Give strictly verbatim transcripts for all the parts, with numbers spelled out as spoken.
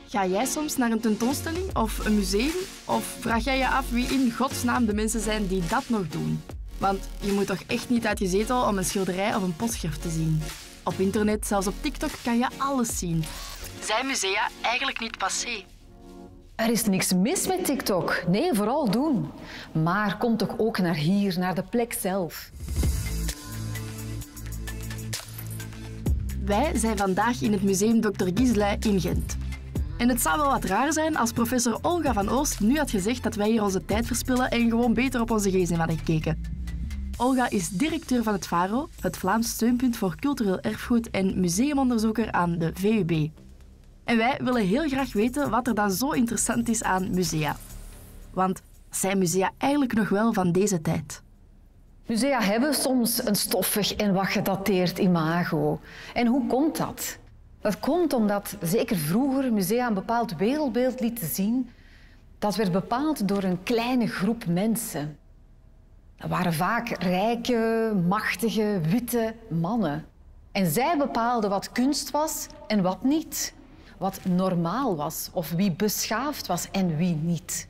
Ga jij soms naar een tentoonstelling of een museum? Of vraag jij je af wie in godsnaam de mensen zijn die dat nog doen? Want je moet toch echt niet uit je zetel om een schilderij of een postschrift te zien. Op internet, zelfs op TikTok, kan je alles zien. Zijn musea eigenlijk niet passé? Er is niks mis met TikTok. Nee, vooral doen. Maar kom toch ook naar hier, naar de plek zelf. Wij zijn vandaag in het museum dokter Guislay in Gent. En het zou wel wat raar zijn als professor Olga van Oost nu had gezegd dat wij hier onze tijd verspillen en gewoon beter op onze gsm hadden gekeken. Olga is directeur van het VARO, het Vlaams Steunpunt voor Cultureel Erfgoed en museumonderzoeker aan de V U B. En wij willen heel graag weten wat er dan zo interessant is aan musea. Want zijn musea eigenlijk nog wel van deze tijd? Musea hebben soms een stoffig en wat gedateerd imago. En hoe komt dat? Dat komt omdat, zeker vroeger, musea een bepaald wereldbeeld lieten zien. Dat werd bepaald door een kleine groep mensen. Dat waren vaak rijke, machtige, witte mannen. En zij bepaalden wat kunst was en wat niet. Wat normaal was of wie beschaafd was en wie niet.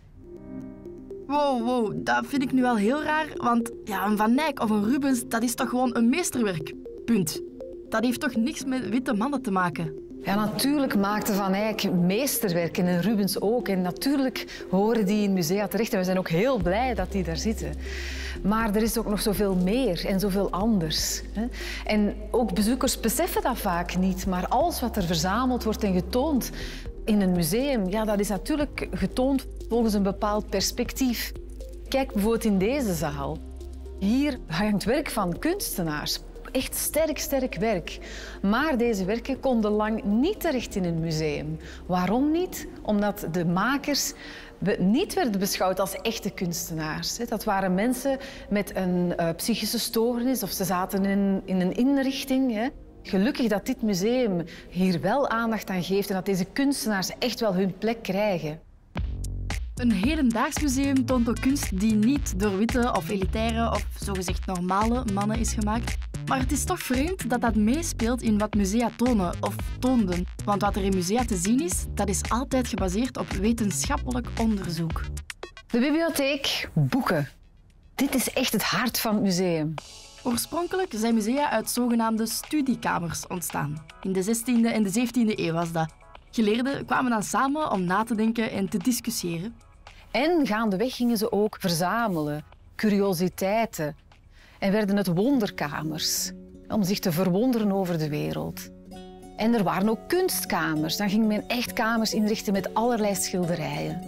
Wow, wow, dat vind ik nu wel heel raar, want ja, een Van Eyck of een Rubens, dat is toch gewoon een meesterwerk. Punt. Dat heeft toch niks met witte mannen te maken? Ja, natuurlijk maakte Van Eyck meesterwerken en Rubens ook. En natuurlijk horen die in musea terecht en we zijn ook heel blij dat die daar zitten. Maar er is ook nog zoveel meer en zoveel anders. En ook bezoekers beseffen dat vaak niet, maar alles wat er verzameld wordt en getoond in een museum, ja, dat is natuurlijk getoond volgens een bepaald perspectief. Kijk bijvoorbeeld in deze zaal. Hier hangt werk van kunstenaars. Echt sterk, sterk werk. Maar deze werken konden lang niet terecht in een museum. Waarom niet? Omdat de makers niet werden beschouwd als echte kunstenaars. Dat waren mensen met een uh, psychische stoornis of ze zaten in, in een inrichting. Gelukkig dat dit museum hier wel aandacht aan geeft en dat deze kunstenaars echt wel hun plek krijgen. Een hedendaags museum toont ook kunst die niet door witte of elitaire of zogezegd normale mannen is gemaakt. Maar het is toch vreemd dat dat meespeelt in wat musea tonen of toonden. Want wat er in musea te zien is, dat is altijd gebaseerd op wetenschappelijk onderzoek. De bibliotheek, boeken. Dit is echt het hart van het museum. Oorspronkelijk zijn musea uit zogenaamde studiekamers ontstaan. In de zestiende en de zeventiende eeuw was dat. Geleerden kwamen dan samen om na te denken en te discussiëren. En gaandeweg gingen ze ook verzamelen, curiositeiten. En werden het wonderkamers, om zich te verwonderen over de wereld. En er waren ook kunstkamers. Dan ging men echt kamers inrichten met allerlei schilderijen.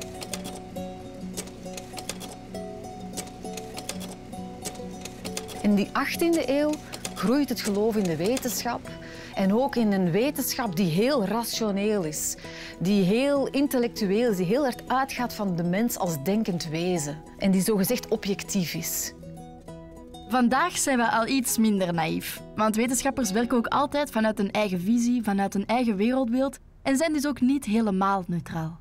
In die achttiende eeuw groeit het geloof in de wetenschap. En ook in een wetenschap die heel rationeel is. Die heel intellectueel is, die heel hard uitgaat van de mens als denkend wezen. En die zogezegd objectief is. Vandaag zijn we al iets minder naïef. Want wetenschappers werken ook altijd vanuit een eigen visie, vanuit een eigen wereldbeeld en zijn dus ook niet helemaal neutraal.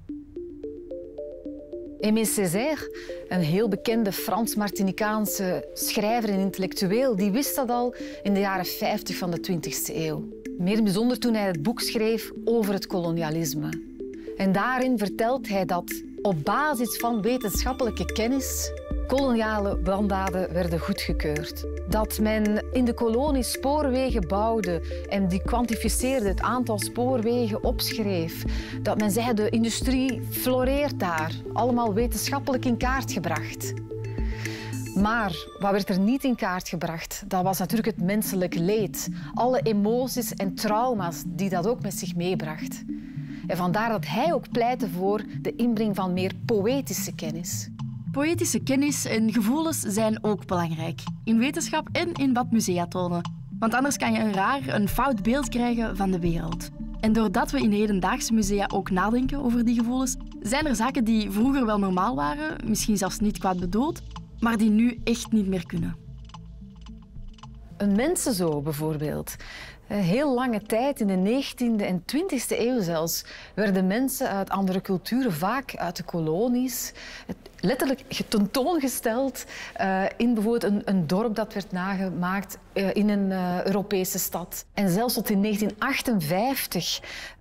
Aimé Césaire, een heel bekende Frans-Martinicaanse schrijver en intellectueel, die wist dat al in de jaren vijftig van de twintigste eeuw. Meer bijzonder toen hij het boek schreef over het kolonialisme. En daarin vertelt hij dat op basis van wetenschappelijke kennis koloniale wandaden werden goedgekeurd. Dat men in de kolonie spoorwegen bouwde en die kwantificeerde het aantal spoorwegen opschreef. Dat men zei, de industrie floreert daar. Allemaal wetenschappelijk in kaart gebracht. Maar wat werd er niet in kaart gebracht? Dat was natuurlijk het menselijk leed. Alle emoties en trauma's die dat ook met zich meebracht. En vandaar dat hij ook pleitte voor de inbreng van meer poëtische kennis. Poëtische kennis en gevoelens zijn ook belangrijk. In wetenschap en in wat musea tonen. Want anders kan je een raar, een fout beeld krijgen van de wereld. En doordat we in hedendaagse musea ook nadenken over die gevoelens, zijn er zaken die vroeger wel normaal waren, misschien zelfs niet kwaad bedoeld, maar die nu echt niet meer kunnen. Een mensenzoo bijvoorbeeld. Heel lange tijd, in de negentiende en twintigste eeuw zelfs, werden mensen uit andere culturen, vaak uit de kolonies, letterlijk tentoongesteld uh, in bijvoorbeeld een, een dorp dat werd nagemaakt uh, in een uh, Europese stad. En zelfs tot in negentien achtenvijftig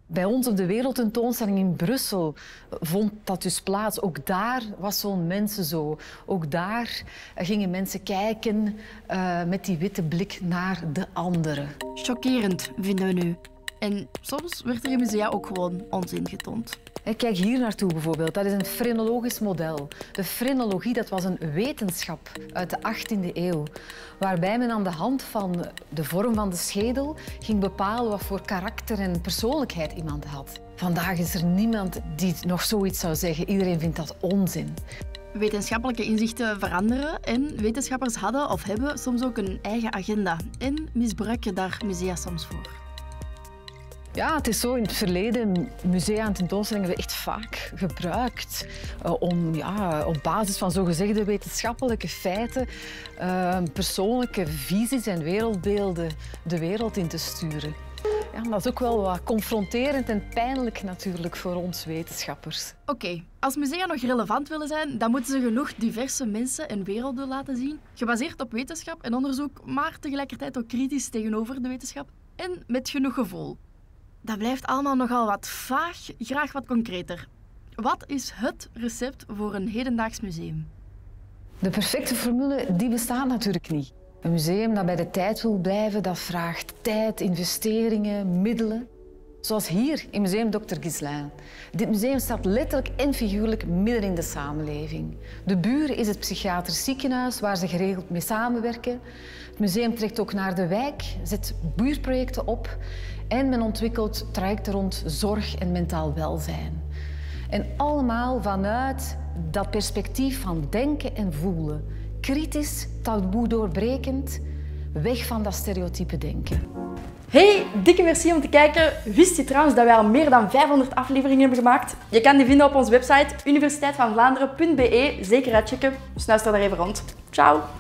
Bij ons op de wereldtentoonstelling in Brussel vond dat dus plaats. Ook daar was zo'n mensen zo. Ook daar gingen mensen kijken uh, met die witte blik naar de anderen. Chockerend, vinden we nu. En soms werd er in musea ook gewoon onzin getoond. Kijk hier naartoe bijvoorbeeld. Dat is een frenologisch model. De frenologie, dat was een wetenschap uit de achttiende eeuw, waarbij men aan de hand van de vorm van de schedel ging bepalen wat voor karakter en persoonlijkheid iemand had. Vandaag is er niemand die nog zoiets zou zeggen. Iedereen vindt dat onzin. Wetenschappelijke inzichten veranderen en wetenschappers hadden of hebben soms ook een eigen agenda en misbruiken daar musea soms voor. Ja, het is zo. In het verleden, musea en tentoonstellingen hebben echt vaak gebruikt uh, om ja, op basis van zogezegde wetenschappelijke feiten uh, persoonlijke visies en wereldbeelden de wereld in te sturen. Ja, dat is ook wel wat confronterend en pijnlijk natuurlijk voor ons wetenschappers. Oké, okay. Als musea nog relevant willen zijn, dan moeten ze genoeg diverse mensen en werelden laten zien, gebaseerd op wetenschap en onderzoek, maar tegelijkertijd ook kritisch tegenover de wetenschap en met genoeg gevoel. Dat blijft allemaal nogal wat vaag, graag wat concreter. Wat is het recept voor een hedendaags museum? De perfecte formule die bestaat natuurlijk niet. Een museum dat bij de tijd wil blijven, dat vraagt tijd, investeringen, middelen. Zoals hier in Museum dokter Ghislain. Dit museum staat letterlijk en figuurlijk midden in de samenleving. De Buren is het psychiatrisch ziekenhuis waar ze geregeld mee samenwerken. Het museum trekt ook naar de wijk, zet buurtprojecten op en men ontwikkelt trajecten rond zorg en mentaal welzijn. En allemaal vanuit dat perspectief van denken en voelen. Kritisch, taboe doorbrekend, weg van dat stereotype denken. Hey, dikke merci om te kijken. Wist je trouwens dat wij al meer dan vijfhonderd afleveringen hebben gemaakt? Je kan die vinden op onze website universiteit van vlaanderen punt be. Zeker uitchecken. Snuister daar even rond. Ciao!